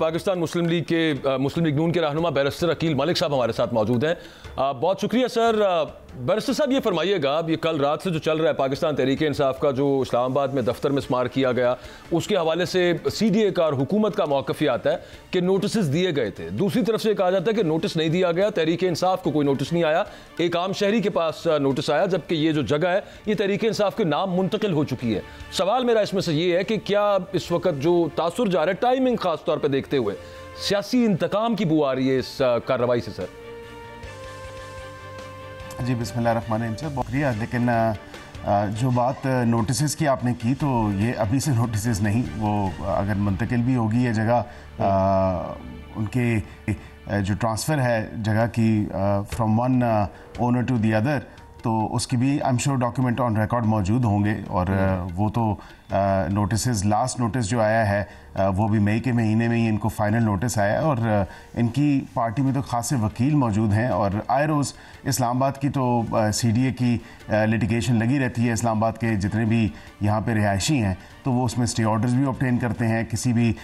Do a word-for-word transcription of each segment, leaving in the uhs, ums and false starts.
पाकिस्तान मुस्लिम league के मुस्लिम league नून के रहनुमा बैरिस्टर अकील मलिक साहब हमारे साथ मौजूद हैं। बहुत शुक्रिया सर। बैरिस्टर साहब ये फरमाइएगा, ये कल रात से जो चल रहा है पाकिस्तान तहरीक इंसाफ का, जो इस्लामाबाद में दफ्तर में स्मार किया गया, उसके हवाले से सी डी ए का और हुकूमत का मौक़िफ़ आता है कि नोटिस दिए गए थे। दूसरी तरफ से कहा जाता है कि नोटिस नहीं दिया गया, तहरीक इंसाफ को कोई नोटिस नहीं आया, एक आम शहरी के पास नोटिस आया, जबकि ये जो जगह है ये तहरीक इंसाफ के नाम मुंतकिल हो चुकी है। सवाल मेरा इसमें से ये है कि क्या इस वक्त जो तासुर जा रहा है, टाइमिंग खास तौर पर देखते हुए सियासी इंतकाम की बू आ रही है इस कार्रवाई से सर? जी बिस्मिल्लाहिर्रहमानिर्रहीम सर, बहुत शुक्रिया। लेकिन जो बात नोटिस की आपने की, तो ये अभी से नोटिस नहीं, वो अगर मुंतकिल भी होगी ये जगह, उनके जो ट्रांसफ़र है जगह की from one owner to the other, तो उसकी भी I am sure document on record मौजूद होंगे। और वो तो नोटिस, लास्ट नोटिस जो आया है वो भी मई के महीने में ही इनको फाइनल नोटिस आया है। और इनकी पार्टी में तो खासे वकील मौजूद हैं, और आए रोज़ इस्लामाबाद की तो सी डी ए की लिटिगेशन लगी रहती है। इस्लामाबाद के जितने भी यहाँ पे रिहायशी हैं तो वो उसमें स्टे ऑर्डर्स भी ऑब्टेन करते हैं। किसी भी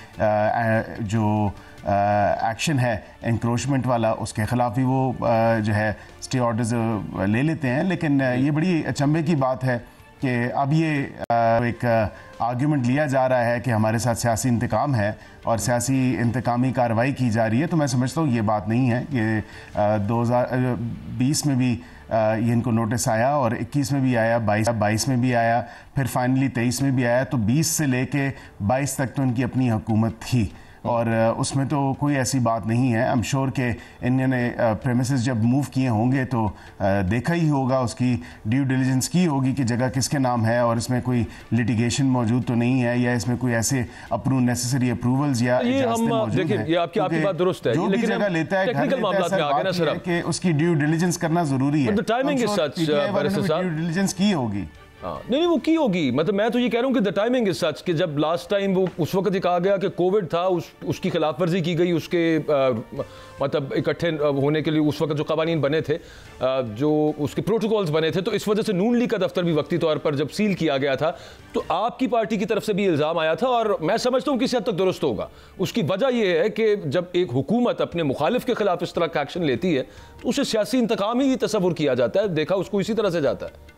जो एक्शन है एनक्रोचमेंट वाला, उसके ख़िलाफ़ भी वो जो है स्टे ऑर्डर्स ले लेते हैं। लेकिन ये बड़ी अचंभे की बात है कि अब ये एक आर्ग्यूमेंट लिया जा रहा है कि हमारे साथ सियासी इंतकाम है और सियासी इंतकामी कार्रवाई की जा रही है। तो मैं समझता हूँ ये बात नहीं है। ये दो हज़ार बीस में भी ये इनको नोटिस आया, और इक्कीस में भी आया, बाईस बाईस में भी आया, फिर फाइनली तेईस में भी आया। तो बीस से लेके बाईस तक तो इनकी अपनी हुकूमत थी, और उसमें तो कोई ऐसी बात नहीं है। आई एम श्योर कि इन्होंने प्रेमिसेस जब मूव किए होंगे तो देखा ही होगा, उसकी ड्यू डिलिजेंस की होगी कि जगह किसके नाम है और इसमें कोई लिटिगेशन मौजूद तो नहीं है, या इसमें कोई ऐसे अप्रूव नेसेसरी अप्रूवल्स या ये हम देखिए, ये आपकी आपकी बात दुरुस्त है, जो भी जगह लेता है घर लेता है कि उसकी ड्यू डिलिजेंस करना जरूरी है। Timing is such, due diligence की होगी। हाँ, नहीं नहीं वो की होगी। मतलब मैं तो ये कह रहा हूँ कि द टाइमिंग इज सच कि जब लास्ट टाइम वो उस वक्त ये कहा गया कि कोविड था, उस उसकी खिलाफ वर्जी की गई, उसके आ, मतलब इकट्ठे होने के लिए उस वक्त जो कवानीन बने थे, आ, जो उसके प्रोटोकॉल्स बने थे, तो इस वजह से नून लीग का दफ्तर भी वक्ती तौर पर जब सील किया गया था, तो आपकी पार्टी की तरफ से भी इल्ज़ाम आया था, और मैं समझता हूँ किसी हद तक दुरुस्त होगा। उसकी वजह यह है कि जब एक हुकूमत अपने मुखालिफ के खिलाफ इस तरह का एक्शन लेती है तो उसे सियासी इंतकाम ही तस्वुर किया जाता है, देखा उसको इसी तरह से जाता है।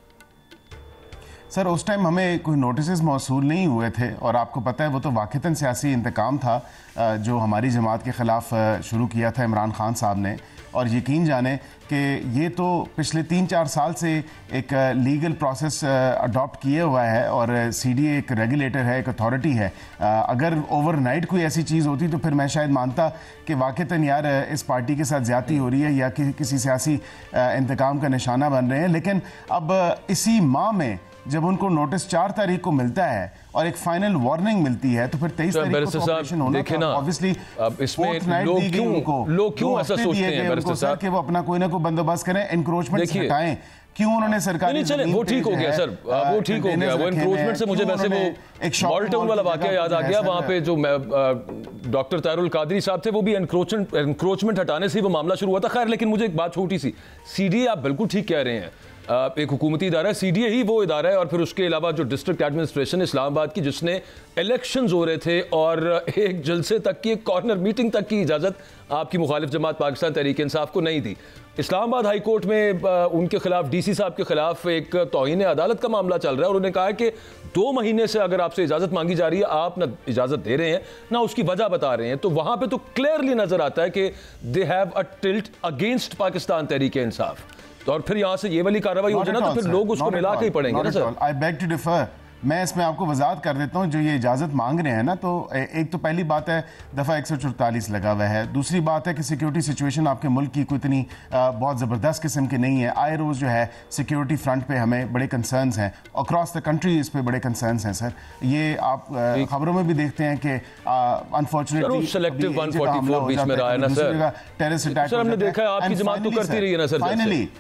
सर उस टाइम हमें कोई नोटिस मौसूल नहीं हुए थे, और आपको पता है वो तो वाक़तन सियासी इंतकाम था जो हमारी जमात के ख़िलाफ़ शुरू किया था इमरान खान साहब ने। और यकीन जाने कि ये तो पिछले तीन चार साल से एक लीगल प्रोसेस अडॉप्ट किए हुआ है, और सी डी ए एक रेगुलेटर है, एक अथॉरिटी है। अगर ओवरनाइट कोई ऐसी चीज़ होती तो फिर मैं शायद मानता कि वाक़तन यार इस पार्टी के साथ ज़्यादती हो रही है या कि, किसी सियासी इंतकाम का निशाना बन रहे हैं। लेकिन अब इसी माह में जब उनको नोटिस चार तारीख को मिलता है और एक फाइनल वार्निंग मिलती है, तो फिर तेईस तारीख को ऑपरेशन होना था। ऑब्वियसली इसमें लोग क्यों लोग क्यों ऐसा सोचते हैं बैरिस्टर साहब कि वो अपना कोई ना कोई बंदोबस्त करें, एनक्रोचमेंट हटाएं। क्यों उन्होंने सरकारी नहीं चले, वो ठीक हो गया सर, वो ठीक हो गया। वो एनक्रोचमेंट से मुझे वैसे वो मॉल टाउन वाला वाकया याद आ गया। वहाँ पे जो डॉक्टर तारुल कादरी साहब थे, वो भी एनक्रोचमेंट एनक्रोचमेंट हटाने से वो मामला शुरू हुआ था। खैर, लेकिन मुझे एक बात छोटी सी, सी डी ए आप बिल्कुल ठीक कह रहे हैं, एक हुकूमती इदारा है, सी डी ए ही वो इदारा है। और फिर उसके अलावा जो डिस्ट्रिक्ट एडमिनिस्ट्रेशन इस्लामाबाद की, जिसने इलेक्शंस हो रहे थे और एक जलसे तक की, एक कॉर्नर मीटिंग तक की इजाज़त आपकी मुखालिफ जमात पाकिस्तान तहरीक इंसाफ को नहीं दी। इस्लामाबाद हाई कोर्ट में उनके खिलाफ, डी सी साहब के खिलाफ एक तौहीन अदालत का मामला चल रहा है, और उन्होंने कहा है कि दो महीने से अगर आपसे इजाज़त मांगी जा रही है, आप ना इजाज़त दे रहे हैं ना उसकी वजह बता रहे हैं। तो वहाँ पे तो क्लियरली नज़र आता है कि they have a tilt against Pakistan Tehreek Insaf. तो और फिर यहाँ से ये वाली कार्रवाई हो जाए ना, तो फिर लोग उसको मिला के ही पड़ेंगे ना sir. I beg to differ. मैं इसमें आपको वजाहत कर देता हूँ, जो ये इजाज़त मांग रहे हैं ना, तो एक तो पहली बात है दफ़ा एक सौ चौतालीस लगा हुआ है। दूसरी बात है कि सिक्योरिटी सिचुएशन आपके मुल्क की कोई इतनी बहुत ज़बरदस्त किस्म की नहीं है। आए रोज़ जो है सिक्योरिटी फ्रंट पे हमें बड़े कंसर्न्स हैं, अक्रॉस द कंट्री इस पे बड़े कंसर्न्स हैं सर। ये आप खबरों में भी देखते हैं कि unfortunately selective one forty four बीच में रहा है ना सर, टेररिस्ट अटैक हमने देखा है, आपकी जमात तो करती रही है ना सर। फाइनली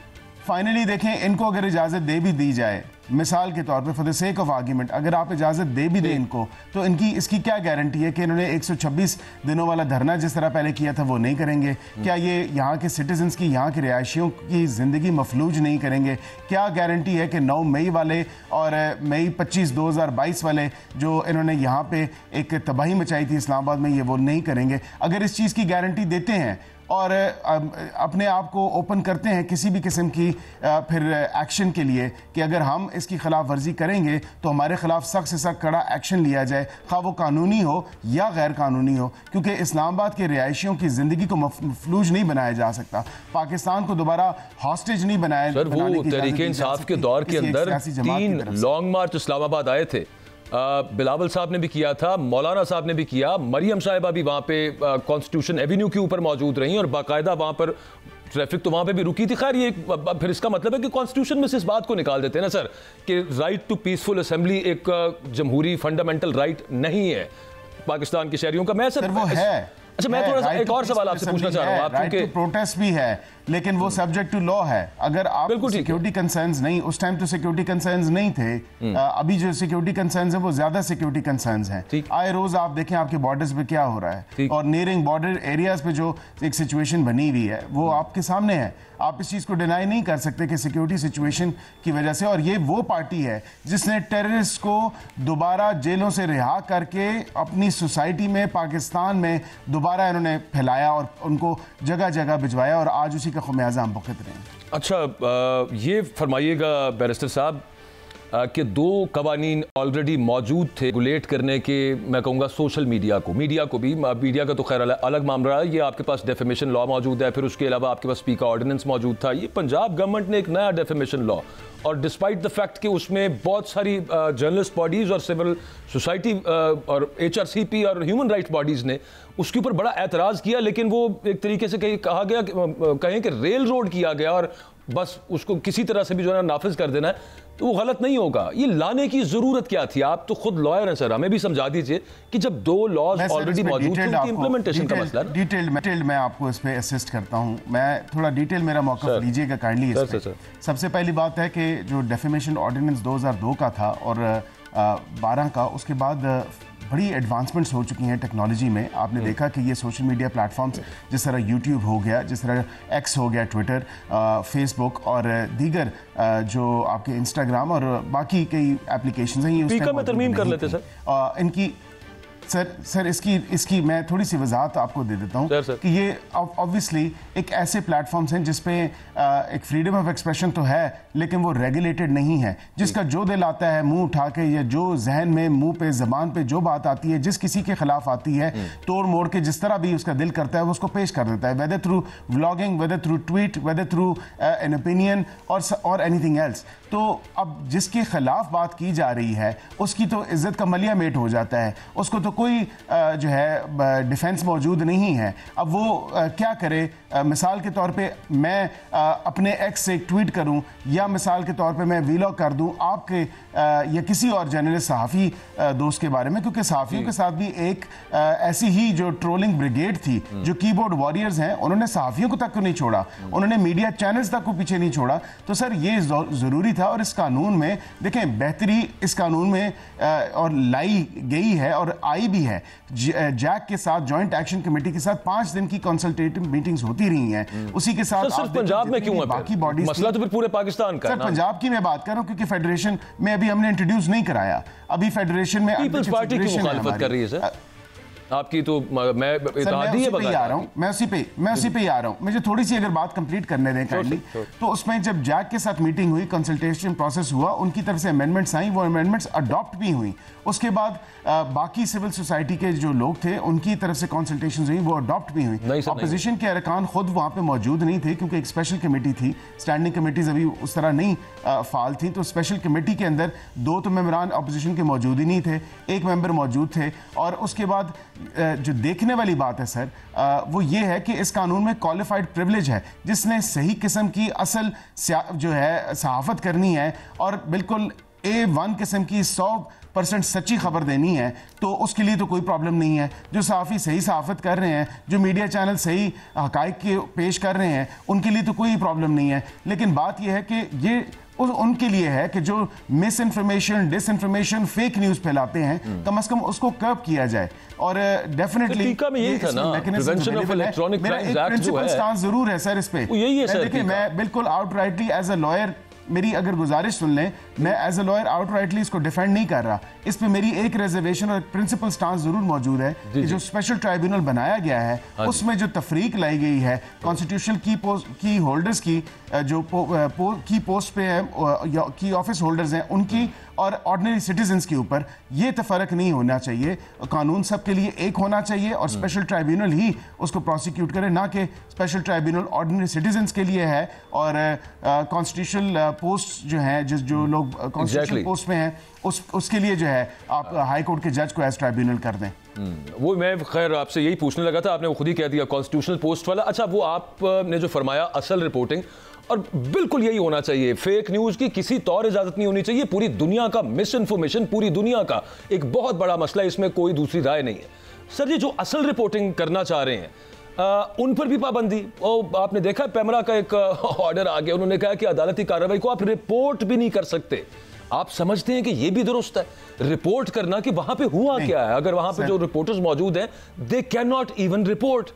फाइनली देखें, इनको अगर इजाजत दे भी दी जाए, मिसाल के तौर पे for the sake of argument, अगर आप इजाजत दे भी दें इनको, तो इनकी इसकी क्या गारंटी है कि इन्होंने एक सौ छब्बीस दिनों वाला धरना जिस तरह पहले किया था वो नहीं करेंगे? क्या ये यहाँ के सिटीजन्स की, यहाँ के रिहायशियों की जिंदगी मफलूज नहीं करेंगे? क्या गारंटी है कि नौ मई वाले और मई पच्चीस दो हज़ार बाईस वाले जो इन्होंने यहाँ पे एक तबाही मचाई थी इस्लामाबाद में, ये वो नहीं करेंगे? अगर इस चीज़ की गारंटी देते हैं और अपने आप को ओपन करते हैं किसी भी किस्म की फिर एक्शन के लिए कि अगर हम इसकी खिलाफ वर्जी करेंगे तो हमारे खिलाफ सख्त से सख्त कड़ा एक्शन लिया जाए, खा वो कानूनी हो या गैर कानूनी हो, क्योंकि इस्लामाबाद के रिहायशियों की ज़िंदगी को मफलूज नहीं बनाया जा सकता, पाकिस्तान को दोबारा हॉस्टेज नहीं बनाया। सर, वो तहरीक इंसाफ के दौर के अंदर तीन लॉन्ग मार्च इस्लामाबाद आए थे, बिलावल साहब ने भी किया था, मौलाना साहब ने भी किया, मरियम साहिबा भी वहाँ पे कॉन्स्टिट्यूशन एवेन्यू के ऊपर मौजूद रही और बाकायदा वहाँ पर ट्रैफिक तो वहाँ पे भी रुकी थी। खैर, ये फिर इसका मतलब है कि कॉन्स्टिट्यूशन में से इस बात को निकाल देते हैं ना सर कि राइट टू पीसफुल असेंबली एक जमहूरी फंडामेंटल राइट नहीं है पाकिस्तान के शहरियों का। मैं सर वो है अच्छा, मैं थोड़ा सा एक और सवाल आपसे पूछना चाह रहा हूँ। आप क्योंकि प्रोटेस्ट भी है लेकिन वो सब्जेक्ट टू लॉ है। अगर आप सिक्योरिटी कंसर्न्स नहीं, उस टाइम तो सिक्योरिटी कंसर्न्स नहीं थे, अभी जो सिक्योरिटी कंसर्न्स हैं वो ज्यादा सिक्योरिटी कंसर्न्स हैं। आए रोज आप देखें आपके बॉर्डर्स पे क्या हो रहा है और नियरिंग बॉर्डर एरियाज पे जो एक सिचुएशन बनी हुई है वो आपके सामने है। आप इस चीज को डिनाई नहीं कर सकते कि सिक्योरिटी सिचुएशन की वजह से, और ये वो पार्टी है जिसने टेररिस्ट को दोबारा जेलों से रिहा करके अपनी सोसाइटी में, पाकिस्तान में दोबारा इन्होंने फैलाया और उनको जगह जगह भिजवाया और आज उसी का खुमियाजा हम भुगत रहे हैं। अच्छा, ये फरमाइएगा बैरिस्टर साहब कि दो कवानीन ऑलरेडी मौजूद थे रेगुलेट करने के, मैं कहूँगा सोशल मीडिया को, मीडिया को भी, मीडिया का तो खैर अलग मामला है, ये आपके पास डेफेमेशन लॉ मौजूद है, फिर उसके अलावा आपके पास स्पीकर ऑर्डिनेंस मौजूद था। ये पंजाब गवर्नमेंट ने एक नया डेफेमेशन लॉ, और डिस्पाइट द फैक्ट कि उसमें बहुत सारी जर्नलिस्ट बॉडीज़ और सिविल सोसाइटी और एच आर सी पी और ह्यूमन राइट्स बॉडीज़ ने उसके ऊपर बड़ा एतराज़ किया, लेकिन वो एक तरीके से कहीं कहा गया, कहें कि रेल रोड किया गया और बस उसको किसी तरह से भी जो है नाफिज कर देना है, तो वो गलत नहीं होगा। ये लाने की जरूरत क्या थी? आप तो खुद लॉयर हैं सर, हमें भी समझा दीजिए कि जब दो लॉज ऑलरेडी मौजूद थे उनकी इंप्लीमेंटेशन का मसला। डिटेल डिटेल मैं आपको इस पे असिस्ट करता हूं, मैं थोड़ा डिटेल मेरा मौका लीजिएगा काइंडली इस पे। सबसे पहली बात है कि जो डेफेमेशन ऑर्डिनेंस दो हज़ार दो का था और बारह का, उसके बाद बड़ी एडवांसमेंट्स हो चुकी हैं टेक्नोलॉजी में। आपने देखा कि ये सोशल मीडिया प्लेटफॉर्म्स जिस तरह यूट्यूब हो गया, जिस तरह एक्स हो गया, ट्विटर, फेसबुक और दीगर जो आपके इंस्टाग्राम और बाकी कई एप्लीकेशंस हैं, ये उस टाइम में तरमीम कर लेते सर इनकी सर सर इसकी इसकी मैं थोड़ी सी वजाहत आपको दे देता हूँ कि ये ऑब्वियसली एक ऐसे प्लेटफॉर्म्स हैं जिसपे एक फ्रीडम ऑफ एक्सप्रेशन तो है लेकिन वो रेगुलेटेड नहीं है। जिसका जो दिल आता है मुंह उठा के, या जो जहन में, मुंह पे, जबान पे जो बात आती है, जिस किसी के खिलाफ आती है, तोड़ मोड़ के जिस तरह भी उसका दिल करता है वो उसको पेश कर देता है, whether through vlogging, whether through tweet, whether through an opinion और और एनीथिंग एल्स। तो अब जिसके खिलाफ बात की जा रही है उसकी तो इज्जत का मलिया मेट हो जाता है, उसको तो कोई जो है डिफेंस मौजूद नहीं है। अब वो क्या करे? मिसाल के तौर पे मैं अपने एक्स से ट्वीट करूं, या मिसाल के तौर पे मैं वीलॉग कर दूं आपके या किसी और जर्नलिस्ट सहाफ़ी दोस्त के बारे में, क्योंकि सहाफ़ियों के साथ भी एक ऐसी ही जो ट्रोलिंग ब्रिगेड थी, जो कीबोर्ड वॉरियर्स हैं, उन्होंने सहाफ़ियों को तक को नहीं छोड़ा, उन्होंने मीडिया चैनल्स तक को पीछे नहीं छोड़ा। तो सर ये ज़रूरी था, और इस कानून में देखें बेहतरी इस कानून में और लाई गई है और आई भी है। जैक के साथ, जॉइंट एक्शन कमेटी के साथ पांच दिन की कंसल्टेटिव मीटिंग्स होती रही हैं। उसी के साथ सिर्फ पंजाब में क्यों है? बाकी बॉडीज, मसला तो फिर पूरे पाकिस्तान का है ना? पंजाब की मैं बात कर रहा हूं क्योंकि फेडरेशन में अभी हमने इंट्रोड्यूस नहीं कराया। अभी फेडरेशन में पीपल्स पार्टी की मुखालफत कर रही है सर आपकी, तो मैं इत्तेहादी है बता रहा हूं, मैं उसी पे मैं उसी पे ही आ रहा हूं। मुझे थोड़ी सी अगर बात कंप्लीट करने दें काइंडली। तो उसमें जब जैक के साथ मीटिंग हुई, कंसल्टेशन प्रोसेस हुआ, उनकी तरफ से अमेंडमेंट्स आई, वो अमेंडमेंट्स अडॉप्ट भी हुई। उसके बाद आ, बाकी सिविल सोसाइटी के जो लोग थे उनकी तरफ से कंसल्टेशंस हुई, वो अडॉप्ट भी हुई। अपोजिशन के अरकान खुद वहां पे मौजूद नहीं थे क्योंकि एक स्पेशल कमेटी थी, स्टैंडिंग कमेटीज अभी उस तरह नहीं फाल थी। तो स्पेशल कमेटी के अंदर दो तो मेंबरान अपोजिशन के मौजूद ही नहीं थे, एक मेंबर मौजूद थे। और उसके बाद जो देखने वाली बात है सर, वो ये है कि इस कानून में क्वालिफाइड प्रिविलेज है, जिसने सही किस्म की असल जो है सहाफत करनी है और बिल्कुल ए वन किस्म की सौ परसेंट सच्ची खबर देनी है तो उसके लिए तो कोई प्रॉब्लम नहीं है। जो सहाफ़ी सही सहाफ़त कर रहे हैं, जो मीडिया चैनल सही हक़ाइक़ के पेश कर रहे हैं, उनके लिए तो कोई प्रॉब्लम नहीं है। लेकिन बात यह है कि ये उस उनके लिए है कि जो misinformation, disinformation, fake news फैलाते हैं, कम से कम उसको कर्ब किया जाए। और डेफिनेटली यही था ना, prevention of electronic crimes act जो है, स्टांस जरूर है सर इस पे। यही है सर। देखिए, मैं बिल्कुल आउटराइटली एज अ लॉयर, मेरी अगर गुजारिश सुन लें, मैं एज अ लॉयर आउटराइटली इसको डिफेंड नहीं कर रहा। इस पे मेरी एक रिजर्वेशन और एक प्रिंसिपल स्टांस जरूर मौजूद है कि जो स्पेशल ट्राइब्यूनल बनाया गया है उसमें जो तफरीक लाई गई है कॉन्स्टिट्यूशनल की पोस्ट की होल्डर्स की, जो पो, पो, की पोस्ट पे है, की ऑफिस होल्डर्स हैं उनकी, और ऑर्डिनरी सिटीजन्स के ऊपर ये तफरक नहीं होना चाहिए। कानून सबके लिए एक होना चाहिए और स्पेशल ट्राइब्यूनल ही उसको प्रोसिक्यूट करे, ना कि स्पेशल ट्राइब्यूनल ऑर्डिनरी सिटीजन्स के लिए है और कॉन्स्टिट्यूशनल पोस्ट जो है, जिस जो लोग कॉन्स्टिट्यूशनल पोस्ट में हैं उस उसके लिए जो है आप हाई कोर्ट के जज को एज ट्राइब्यूनल कर दें। वो मैं खैर आपसे यही पूछने लगा था, आपने वो खुद ही कह दिया कॉन्स्टिट्यूशनल पोस्ट वाला। अच्छा, वो आपने जो फरमाया असल रिपोर्टिंग, और बिल्कुल यही होना चाहिए। फेक न्यूज की किसी तौर इजाजत नहीं होनी चाहिए। पूरी दुनिया का मिस इन्फॉर्मेशन, पूरी दुनिया का एक बहुत बड़ा मसला, इसमें कोई दूसरी राय नहीं है। सर, ये जो असल रिपोर्टिंग करना चाह रहे हैं आ, उन पर भी पाबंदी। और आपने देखा पैमरा का एक ऑर्डर आ गया, उन्होंने कहा कि अदालती कार्रवाई को आप रिपोर्ट भी नहीं कर सकते। आप समझते हैं कि यह भी दुरुस्त है रिपोर्ट करना, कि वहां पे हुआ क्या है? अगर वहां पे जो रिपोर्टर्स मौजूद हैं, they can not even report.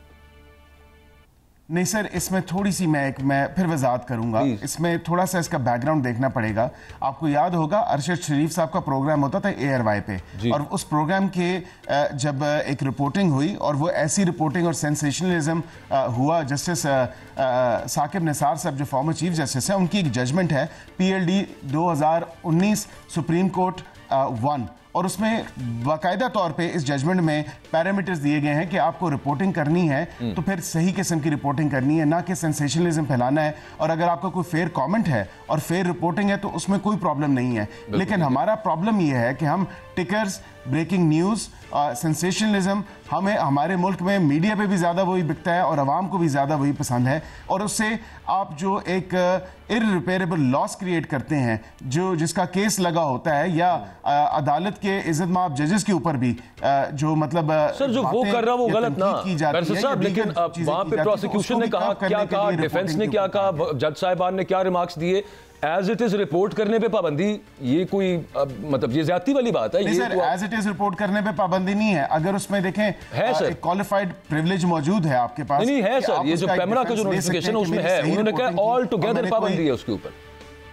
नहीं सर, इसमें थोड़ी सी मैं एक मैं फिर वजाहत करूंगा। इसमें थोड़ा सा इसका बैकग्राउंड देखना पड़ेगा। आपको याद होगा अरशद शरीफ साहब का प्रोग्राम होता था ए आर वाई पे, और उस प्रोग्राम के जब एक रिपोर्टिंग हुई और वो ऐसी रिपोर्टिंग और सेंसेशनलिज्म हुआ, जस्टिस साकिब निसार साहब जो फॉर्मर चीफ जस्टिस है, उनकी एक जजमेंट है पी एल डी दो हज़ार उन्नीस सुप्रीम कोर्ट वन, और उसमें बाकायदा तौर पे इस जजमेंट में पैरामीटर्स दिए गए हैं कि आपको रिपोर्टिंग करनी है तो फिर सही किस्म की रिपोर्टिंग करनी है, ना कि सेंसेशनलिज्म फैलाना है। और अगर आपका कोई फेयर कमेंट है और फेयर रिपोर्टिंग है तो उसमें कोई प्रॉब्लम नहीं है। लेकिन हमारा प्रॉब्लम यह है कि हम टिकर्स, ब्रेकिंग न्यूज़, सेंसेशनलिज्म, हमें हमारे मुल्क में मीडिया पे भी ज़्यादा वही बिकता है और आवाम को भी ज़्यादा वही पसंद है, और उससे आप जो एक इररिपेयरेबल लॉस क्रिएट करते हैं, जो जिसका केस लगा होता है, या आ, अदालत के इज्जत माफ जजेस के ऊपर भी आ, जो मतलब सर जो वो कर रहा वो गलत ना साहब, लेकिन वहां पे प्रोसिक्यूशन ने कहा क्या कहा, डिफेंस ने क्या कहा, जज साहिबान ने क्या रिमार्क्स दिए, एज इट इज रिपोर्ट करने पे पाबंदी, ये कोई आ, मतलब ये ज्यादती वाली बात है? नहीं sir, as it is report करने पे पाबंदी नहीं है। अगर उसमें देखें है सर, क्वालिफाइड प्रिविलेज मौजूद है आपके पास। नहीं, नहीं है सर, ये जो पैमरा का जो नोटिफिकेशन है उसमें है, उन्होंने कहा ऑल टुगेदर पाबंदी है उसके ऊपर।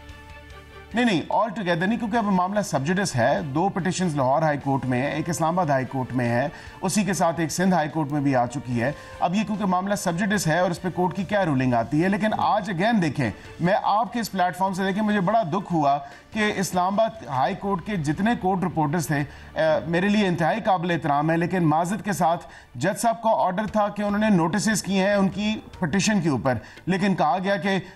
नहीं नहीं, ऑल टुगेदर नहीं, क्योंकि अब मामला सब्जुडिस है। दो पिटिशंस लाहौर हाई कोर्ट में है, एक इस्लामाबाद हाई कोर्ट में है, उसी के साथ एक सिंध हाई कोर्ट में भी आ चुकी है। अब ये क्योंकि मामला सब्जुडिस है और इस पे कोर्ट की क्या रूलिंग आती है। लेकिन आज अगेन देखें, मैं आपके इस प्लेटफॉर्म से देखें, मुझे बड़ा दुख हुआ कि इस्लामाबाद हाई कोर्ट के जितने कोर्ट रिपोर्टर्स थे, आ, मेरे लिए इंतहाई काबिल एहतराम है, लेकिन माजरत के साथ जज साहब का ऑर्डर था कि उन्होंने नोटिस किए हैं उनकी पिटिशन के ऊपर, लेकिन कहा गया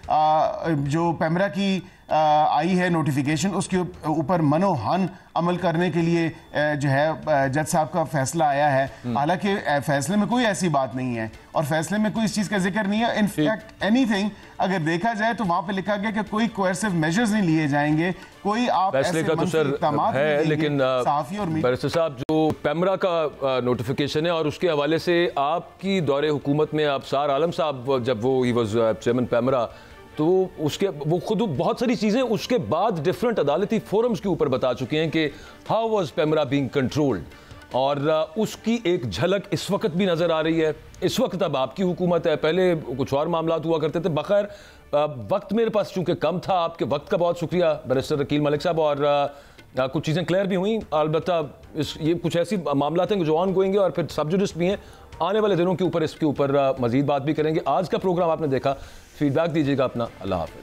कि जो पैमरा की आई है नोटिफिकेशन, उसके ऊपर मनोहन अमल करने के लिए जो है जज साहब का फैसला आया है। हालांकि फैसले में कोई ऐसी बात नहीं है और फैसले में कोई इस चीज का जिक्र नहीं है। इनफैक्ट एनीथिंग अगर देखा जाए तो वहां पे लिखा गया कि कोई कोएर्सिव मेजर्स नहीं लिए जाएंगे, कोई आप फैसले का तो सर है, लेकिन साफी और बैरिस्टर साहब जो पैमरा का नोटिफिकेशन है और उसके हवाले से आपकी दौरे हुकूमत में आप सार आलम साहब जब वो ही वाज चेयरमैन पैमरा, तो उसके वो खुद बहुत सारी चीज़ें उसके बाद डिफरेंट अदालती फोरम्स के ऊपर बता चुके हैं कि how was PEMRA being controlled, और उसकी एक झलक इस वक्त भी नज़र आ रही है। इस वक्त अब आपकी हुकूमत है, पहले कुछ और मामला हुआ करते थे। बखैर वक्त मेरे पास चूँकि कम था, आपके वक्त का बहुत शुक्रिया बैरिस्टर अकील मलिक साहब, और आ, कुछ चीज़ें क्लियर भी हुई। अलबत्ता इस ये कुछ ऐसी मामला हैं जो ऑन गोइंग है और फिर सब्जुडिस भी हैं। आने वाले दिनों के ऊपर इसके ऊपर मजीद बात भी करेंगे। आज का प्रोग्राम आपने देखा, फीडबैक दीजिएगा अपना। अल्लाह हाफ़िज़।